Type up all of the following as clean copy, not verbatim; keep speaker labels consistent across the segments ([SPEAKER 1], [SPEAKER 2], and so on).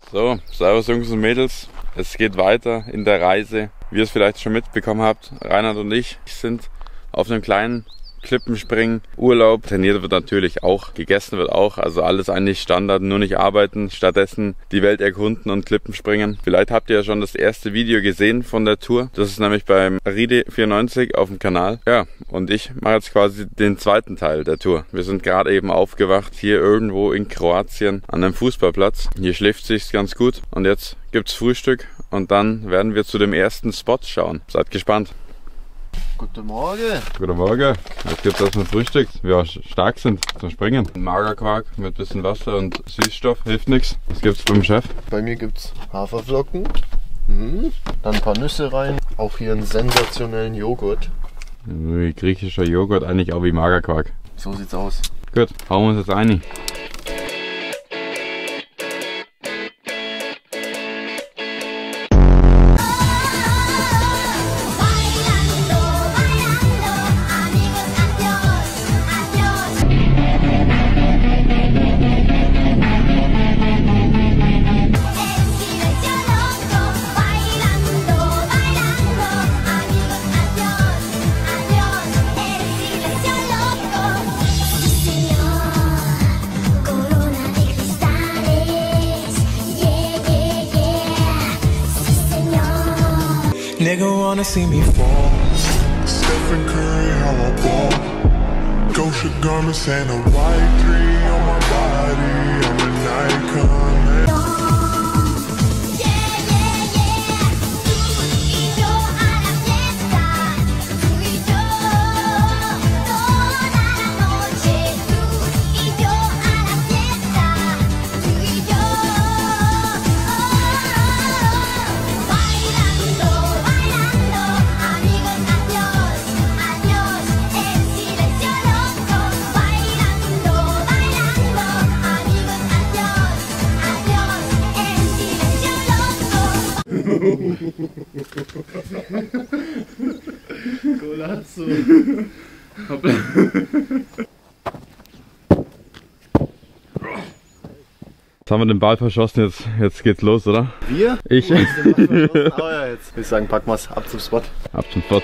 [SPEAKER 1] So, servus Jungs und Mädels. Es geht weiter in der Reise. Wie ihr es vielleicht schon mitbekommen habt, Reinhard und ich sind auf einem kleinen Klippenspringen, Urlaub. Trainiert wird natürlich auch, gegessen wird auch, also alles eigentlich Standard, nur nicht arbeiten, stattdessen die Welt erkunden und Klippenspringen. Vielleicht habt ihr ja schon das erste Video gesehen von der Tour. Das ist nämlich beim Ride94 auf dem Kanal. Ja, und ich mache jetzt quasi den zweiten Teil der Tour. Wir sind gerade eben aufgewacht, hier irgendwo in Kroatien an einem Fußballplatz. Hier schläft sich's ganz gut und jetzt gibt's Frühstück und dann werden wir zu dem ersten Spot schauen. Seid gespannt.
[SPEAKER 2] Guten Morgen.
[SPEAKER 1] Guten Morgen. Jetzt gibt's erstmal Frühstück. Wir stark sind zum Springen. Magerquark mit bisschen Wasser und Süßstoff, hilft nichts. Was gibt's beim Chef?
[SPEAKER 2] Bei mir gibt's Haferflocken, dann ein paar Nüsse rein, auch hier einen sensationellen Joghurt.
[SPEAKER 1] Wie griechischer Joghurt, eigentlich auch wie Magerquark.
[SPEAKER 2] So sieht's aus.
[SPEAKER 1] Gut, hauen wir uns jetzt rein.
[SPEAKER 3] Nigga wanna see me fall. Stephen Curry, how I ball. Gosha garments and a white 3 on my body. I'm an icon, man.
[SPEAKER 2] Golazzo.
[SPEAKER 1] Jetzt haben wir den Ball verschossen, jetzt geht's los, oder?
[SPEAKER 2] Wir?
[SPEAKER 1] Ich.
[SPEAKER 2] Oh, ja, jetzt würde ich sagen, packen wir's ab zum Spot.
[SPEAKER 1] Ab zum Spot.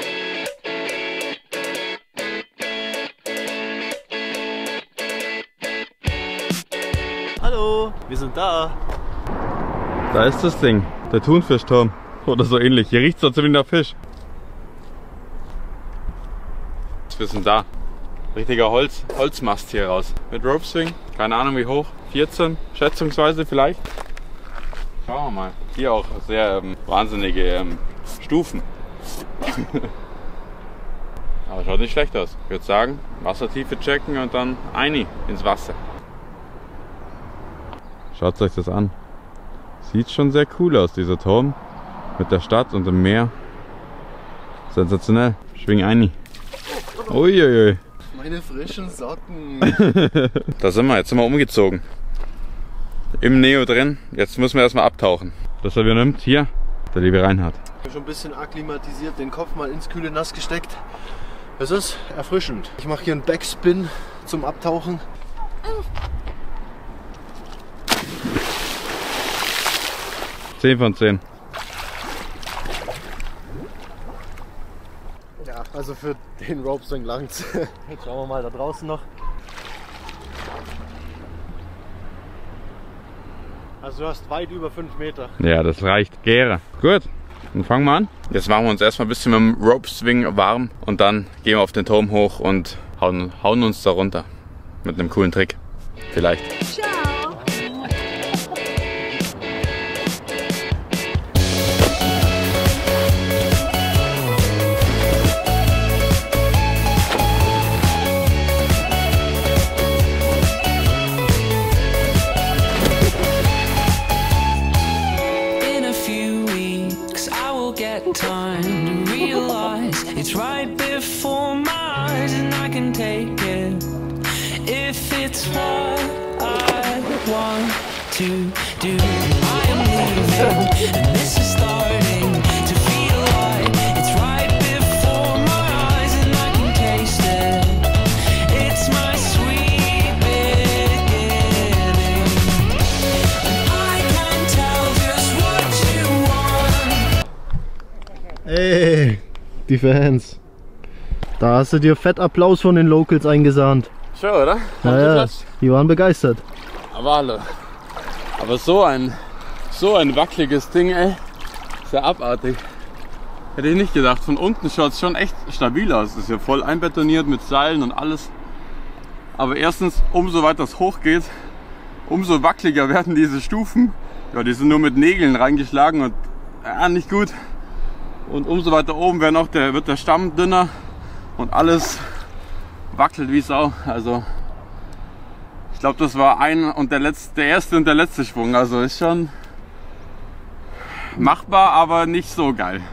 [SPEAKER 2] Hallo, wir sind da.
[SPEAKER 1] Da ist das Ding, der Thunfischturm. Oder so ähnlich. Hier riecht es so ziemlich nach Fisch. Wir sind da. Richtiger Holzmast hier raus. Mit Rope Swing. Keine Ahnung wie hoch. 14 schätzungsweise vielleicht. Schauen wir mal. Hier auch sehr wahnsinnige Stufen. Aber schaut nicht schlecht aus. Ich würde sagen, Wassertiefe checken und dann ins Wasser. Schaut euch das an. Sieht schon sehr cool aus, dieser Turm. Mit der Stadt und dem Meer. Sensationell. Schwing ein. Uiuiui.
[SPEAKER 2] Meine frischen Socken.
[SPEAKER 1] Da sind wir, jetzt sind wir umgezogen. Im Neo drin. Jetzt müssen wir erstmal abtauchen. Das er nimmt hier, der liebe Reinhard.
[SPEAKER 2] Ich bin schon ein bisschen akklimatisiert, den Kopf mal ins kühle Nass gesteckt. Es ist erfrischend. Ich mache hier einen Backspin zum Abtauchen.
[SPEAKER 1] Zehn von 10.
[SPEAKER 2] Ja, also für den Rope Swing langt's. Jetzt schauen wir mal da draußen noch. Also du hast weit über 5 Meter.
[SPEAKER 1] Ja, das reicht. Gäre. Gut, dann fangen wir an. Jetzt machen wir uns erstmal ein bisschen mit dem Rope Swing warm und dann gehen wir auf den Turm hoch und hauen uns da runter. Mit einem coolen Trick. Vielleicht.
[SPEAKER 4] Time to realize it's right before my eyes, and I can take it if it's what I want to do. I am leaving, and this is starting to feel like it's right before my eyes, and I can taste it. It's my sweet beginning, and I can
[SPEAKER 2] Ey, die Fans. Da hast du dir fett Applaus von den Locals eingesahnt.
[SPEAKER 1] Schön, oder?
[SPEAKER 2] Ja, die waren begeistert.
[SPEAKER 1] Aber so ein wackeliges Ding, ey. Ist ja abartig. Hätte ich nicht gedacht. Von unten schaut es schon echt stabil aus. Das ist ja voll einbetoniert mit Seilen und alles. Aber erstens, umso weiter es hochgeht, umso wackeliger werden diese Stufen. Ja, die sind nur mit Nägeln reingeschlagen und nicht gut. Und umso weiter oben wird der Stamm dünner und alles wackelt wie Sau. Also ich glaube, das war der erste und der letzte Schwung. Also ist schon machbar, aber nicht so geil.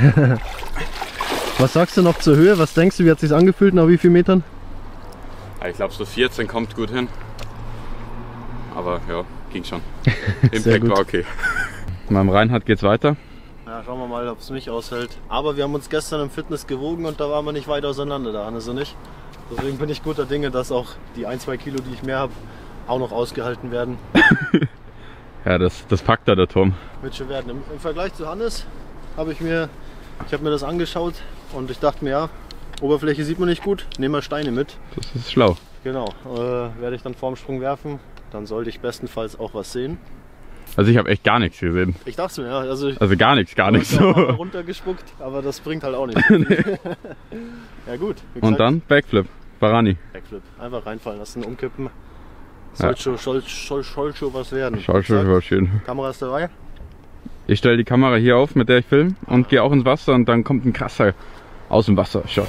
[SPEAKER 2] Was sagst du noch zur Höhe? Was denkst du, wie hat es sich angefühlt, nach wie vielen Metern?
[SPEAKER 1] Ja, ich glaube, so 14 kommt gut hin. Aber ja, ging schon. Impact war okay. Beim Reinhard geht's weiter.
[SPEAKER 2] Ja, schauen wir mal, ob es mich aushält. Aber wir haben uns gestern im Fitness gewogen und da waren wir nicht weit auseinander, da Hannes und ich. Deswegen bin ich guter Dinge, dass auch die 1-2 Kilo, die ich mehr habe, auch noch ausgehalten werden.
[SPEAKER 1] Ja, das packt da der Tom.
[SPEAKER 2] Wird schon werden. Im Vergleich zu Hannes habe ich mir das angeschaut und ich dachte mir, ja, Oberfläche sieht man nicht gut, nehmen wir Steine mit.
[SPEAKER 1] Das ist schlau.
[SPEAKER 2] Genau, werde ich dann vorm Sprung werfen, dann sollte ich bestenfalls auch was sehen.
[SPEAKER 1] Also ich habe echt gar nichts gesehen.
[SPEAKER 2] Ich dachte mir, ja, also
[SPEAKER 1] gar nichts.
[SPEAKER 2] Ich habe runtergespuckt, aber das bringt halt auch nicht. Ja gut. Wie gesagt,
[SPEAKER 1] und dann Backflip, Barani.
[SPEAKER 2] Backflip, einfach reinfallen lassen, umkippen. Soll schon was werden.
[SPEAKER 1] Soll schon was schön.
[SPEAKER 2] Kamera ist dabei.
[SPEAKER 1] Ich stelle die Kamera hier auf, mit der ich filme und gehe auch ins Wasser und dann kommt ein krasser aus dem Wasser Shot.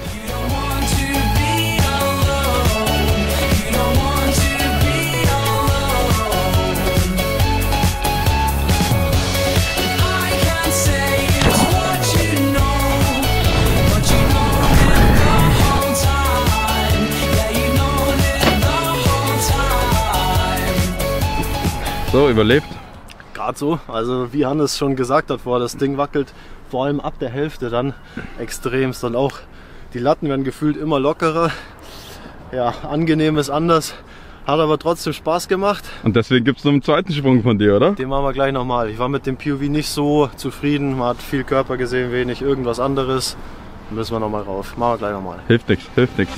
[SPEAKER 1] So, überlebt?
[SPEAKER 2] Gerade so, also wie Hannes schon gesagt hat vorher, das Ding wackelt vor allem ab der Hälfte dann extremst und auch die Latten werden gefühlt immer lockerer. Ja, angenehm ist anders, hat aber trotzdem Spaß gemacht.
[SPEAKER 1] Und deswegen gibt es noch einen zweiten Sprung von dir, oder?
[SPEAKER 2] Den machen wir gleich nochmal. Ich war mit dem POV nicht so zufrieden, man hat viel Körper gesehen, wenig irgendwas anderes. Dann müssen wir nochmal rauf, machen wir gleich nochmal.
[SPEAKER 1] Hilft nichts, hilft nichts.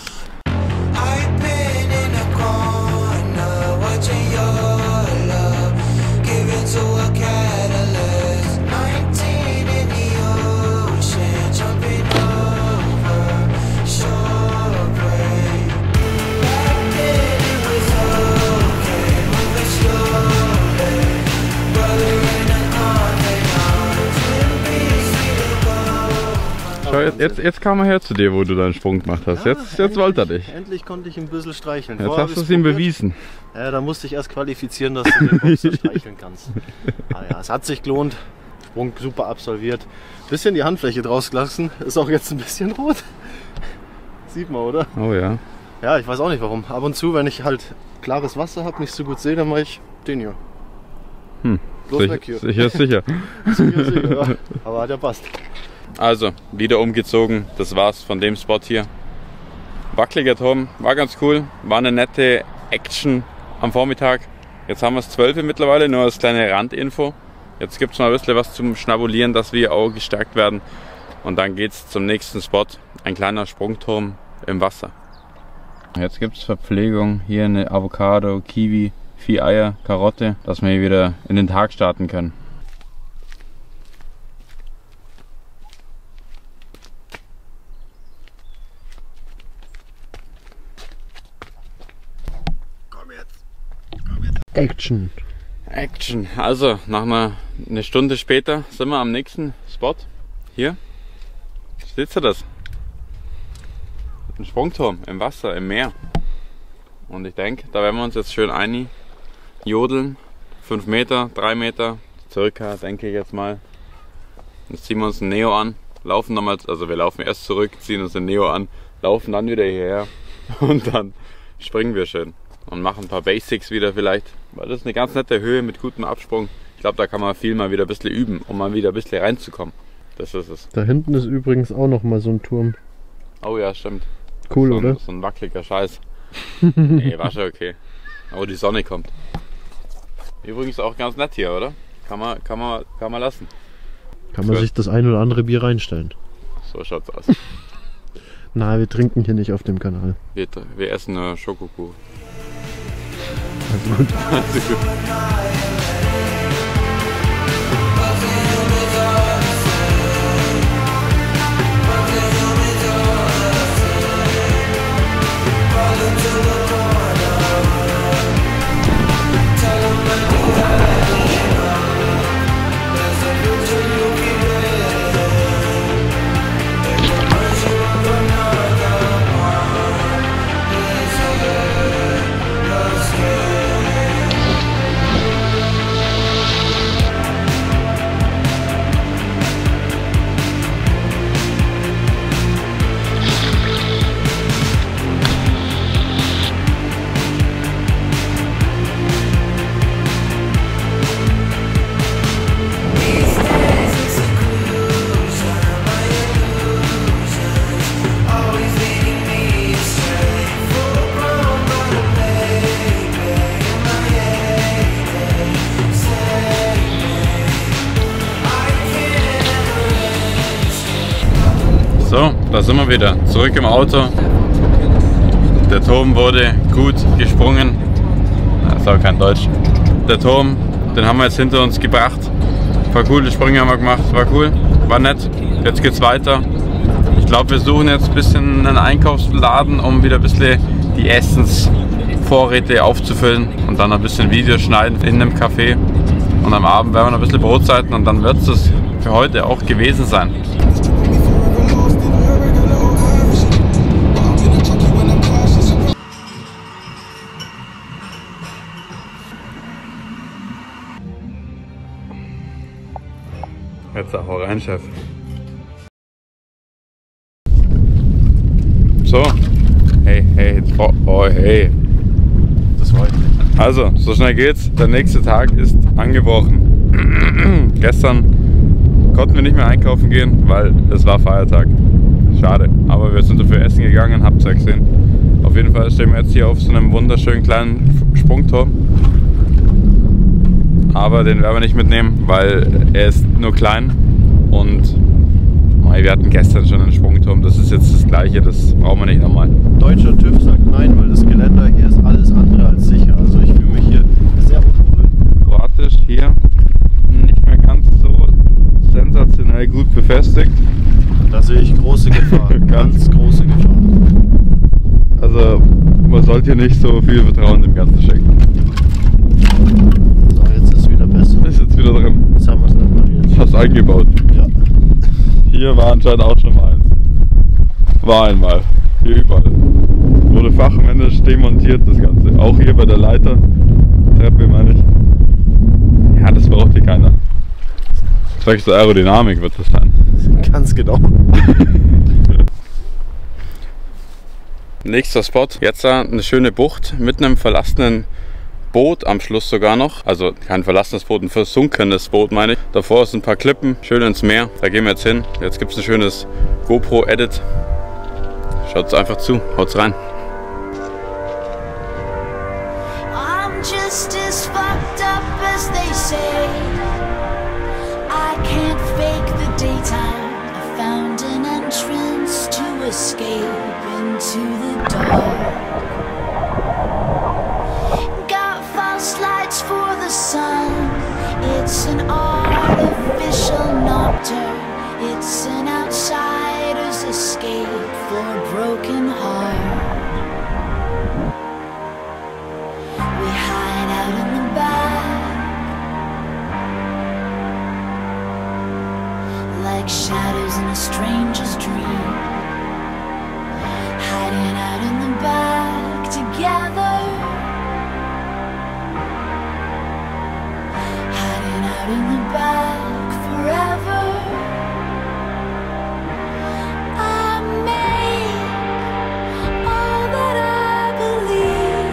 [SPEAKER 1] Jetzt kam er her zu dir, wo du deinen Sprung gemacht hast. Ja, jetzt wollte er dich.
[SPEAKER 2] Endlich konnte ich ihn ein bisschen streicheln.
[SPEAKER 1] Jetzt hast du es ihm bewiesen.
[SPEAKER 2] Ja, da musste ich erst qualifizieren, dass du den Boxer streicheln kannst. Aber ja, es hat sich gelohnt. Sprung super absolviert. Bisschen die Handfläche draus gelassen. Ist auch jetzt ein bisschen rot. Sieht man, oder?
[SPEAKER 1] Oh ja.
[SPEAKER 2] Ja, ich weiß auch nicht warum. Ab und zu, wenn ich halt klares Wasser habe, nicht so gut sehe, dann mache ich den hier. Bloß weg hier.
[SPEAKER 1] Sicher, sicher.
[SPEAKER 2] Sicher, ja. Aber hat ja passt.
[SPEAKER 1] Also, wieder umgezogen. Das war's von dem Spot hier. Wackeliger Turm, war ganz cool. War eine nette Action am Vormittag. Jetzt haben wir es 12 mittlerweile, nur als kleine Randinfo. Jetzt gibt es mal ein bisschen was zum Schnabulieren, dass wir auch gestärkt werden. Und dann geht's zum nächsten Spot. Ein kleiner Sprungturm im Wasser. Jetzt gibt es Verpflegung. Hier eine Avocado, Kiwi, 4 Eier, Karotte, dass wir hier wieder in den Tag starten können.
[SPEAKER 2] Action.
[SPEAKER 1] Action. Also, nach eine Stunde später sind wir am nächsten Spot. Hier. Seht ihr das? Ein Sprungturm im Wasser, im Meer. Und ich denke, da werden wir uns jetzt schön einjodeln. 5 Meter, 3 Meter circa, denke ich jetzt mal. Jetzt ziehen wir uns ein Neo an, laufen nochmal, also wir laufen erst zurück, ziehen uns ein Neo an, laufen dann wieder hierher und dann springen wir schön. Und machen ein paar Basics wieder vielleicht, weil das ist eine ganz nette Höhe mit gutem Absprung. Ich glaube, da kann man viel mal wieder ein bisschen üben, um mal wieder ein bisschen reinzukommen. Das ist es.
[SPEAKER 2] Da hinten ist übrigens auch noch mal so ein Turm.
[SPEAKER 1] Oh ja, stimmt.
[SPEAKER 2] Cool,
[SPEAKER 1] so
[SPEAKER 2] oder?
[SPEAKER 1] So ein wackeliger Scheiß. Nee, war schon okay. Aber die Sonne kommt. Übrigens auch ganz nett hier, oder? Kann man lassen.
[SPEAKER 2] Kann man sich das ein oder andere Bier reinstellen.
[SPEAKER 1] So schaut's aus.
[SPEAKER 2] Nein, wir trinken hier nicht auf dem Kanal.
[SPEAKER 1] Wir essen eine Schokokuchen.
[SPEAKER 2] Also gut.
[SPEAKER 1] Also gut. So, da sind wir wieder. Zurück im Auto. Der Turm wurde gut gesprungen. Das ist auch kein Deutsch. Der Turm, den haben wir jetzt hinter uns gebracht. Ein paar coole Sprünge haben wir gemacht. War cool, war nett. Jetzt geht's weiter. Ich glaube, wir suchen jetzt ein bisschen einen Einkaufsladen, um wieder ein bisschen die Essensvorräte aufzufüllen und dann ein bisschen Videos schneiden in einem Café. Und am Abend werden wir noch ein bisschen Brotzeiten und dann wird es für heute auch gewesen sein. Jetzt auch rein, Chef. So. Hey, hey.
[SPEAKER 2] Das war ich nicht.
[SPEAKER 1] Also, so schnell geht's. Der nächste Tag ist angebrochen. Gestern konnten wir nicht mehr einkaufen gehen, weil es war Feiertag. Schade. Aber wir sind dafür essen gegangen, habt ihr gesehen. Auf jeden Fall stehen wir jetzt hier auf so einem wunderschönen kleinen Sprungturm. Aber den werden wir nicht mitnehmen, weil er ist nur klein und wir hatten gestern schon einen Sprungturm, das ist jetzt das gleiche, das brauchen wir nicht nochmal.
[SPEAKER 2] Deutscher TÜV sagt nein, weil das Geländer hier ist alles andere als sicher. Also ich fühle mich hier sehr unwohl.
[SPEAKER 1] Kroatisch hier nicht mehr ganz so sensationell gut befestigt.
[SPEAKER 2] Da sehe ich große Gefahr, ganz große Gefahr.
[SPEAKER 1] Also man sollte hier nicht so viel Vertrauen dem Ganzen schenken.
[SPEAKER 2] So, jetzt ist es wieder besser.
[SPEAKER 1] Ist jetzt wieder drin.
[SPEAKER 2] Jetzt haben wir es repariert.
[SPEAKER 1] Fast eingebaut.
[SPEAKER 2] Ja.
[SPEAKER 1] Hier war anscheinend auch schon mal eins. War einmal. Hier überall. Wurde fachmännisch demontiert das Ganze. Auch hier bei der Leitertreppe meine ich. Ja, das braucht hier keiner. Zwecks der Aerodynamik wird das sein.
[SPEAKER 2] Ganz genau.
[SPEAKER 1] Nächster Spot. Jetzt eine schöne Bucht mit einem verlassenen Boot am Schluss sogar noch. Also kein verlassenes Boot, ein versunkenes Boot meine ich. Davor sind ein paar Klippen, schön ins Meer. Da gehen wir jetzt hin. Jetzt gibt es ein schönes GoPro-Edit. Schaut's einfach zu, haut's rein.
[SPEAKER 5] I'm just as fucked up as they say. I can't fake the daytime. I found an entrance to escape into the dark. Got false lights for the sun. It's an artificial nocturne. It's an outsider's escape for a broken heart. We hide out in the back, like shadows in a stranger's dream. Hiding out in the back together. Hiding out in the back forever. I make all that I believe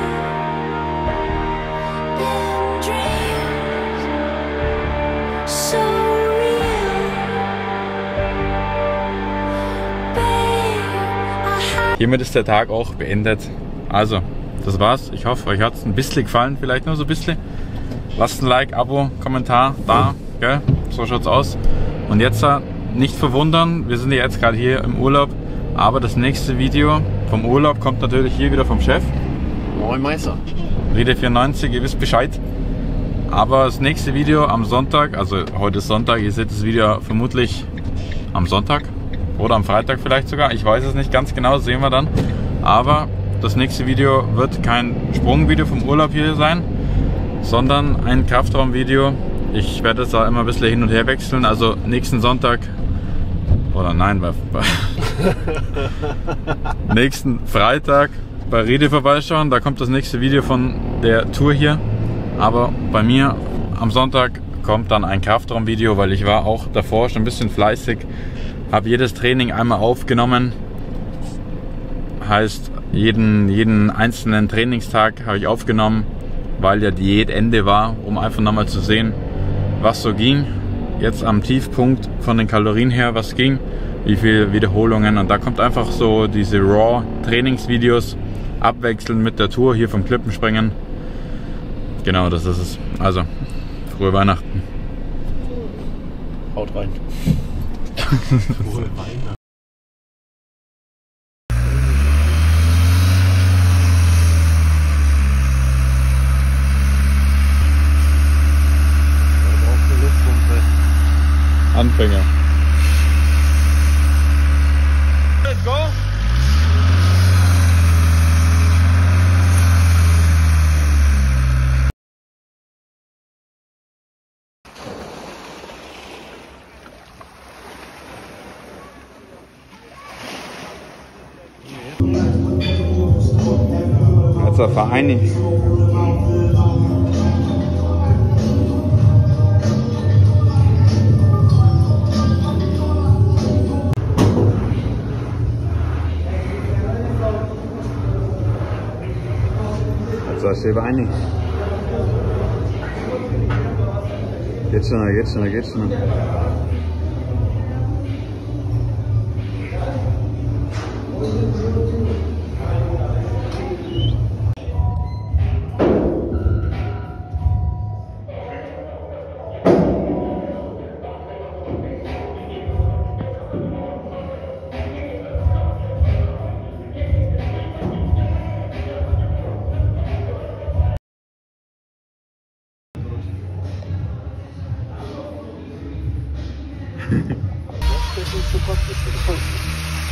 [SPEAKER 5] in dreams so real. Babe,
[SPEAKER 1] Hiermit ist der Tag auch beendet. Also, das war's. Ich hoffe, euch hat es ein bisschen gefallen, vielleicht nur so ein bisschen. Lasst ein Like, Abo, Kommentar da, gell? So schaut's aus. Und jetzt nicht verwundern, wir sind ja jetzt gerade hier im Urlaub, aber das nächste Video vom Urlaub kommt natürlich hier wieder vom Chef.
[SPEAKER 2] Moin Meister.
[SPEAKER 1] Rede 94, ihr wisst Bescheid. Aber das nächste Video am Sonntag, also heute ist Sonntag, ihr seht das Video vermutlich am Sonntag oder am Freitag vielleicht sogar, ich weiß es nicht ganz genau, sehen wir dann. Aber das nächste Video wird kein Sprungvideo vom Urlaub hier sein, sondern ein Kraftraumvideo. Ich werde es da immer ein bisschen hin und her wechseln, also nächsten Sonntag, oder nein, nächsten Freitag bei Rede vorbeischauen, da kommt das nächste Video von der Tour hier. Aber bei mir am Sonntag kommt dann ein Kraftraumvideo, weil ich war auch davor schon ein bisschen fleißig, habe jedes Training einmal aufgenommen, heißt jeden einzelnen Trainingstag habe ich aufgenommen, weil ja Diätende war, um einfach nochmal zu sehen, was so ging. Jetzt am Tiefpunkt von den Kalorien her, was ging, wie viele Wiederholungen, und da kommt einfach so diese Raw-Trainingsvideos abwechselnd mit der Tour hier vom Klippenspringen. Genau, das ist es. Also, frohe Weihnachten.
[SPEAKER 2] Haut rein. Frohe Weihnachten.
[SPEAKER 1] Anfänger. Let's go! Jetzt ein Verein. So, stehe einig. Geht schon.
[SPEAKER 2] Das ist so praktisch.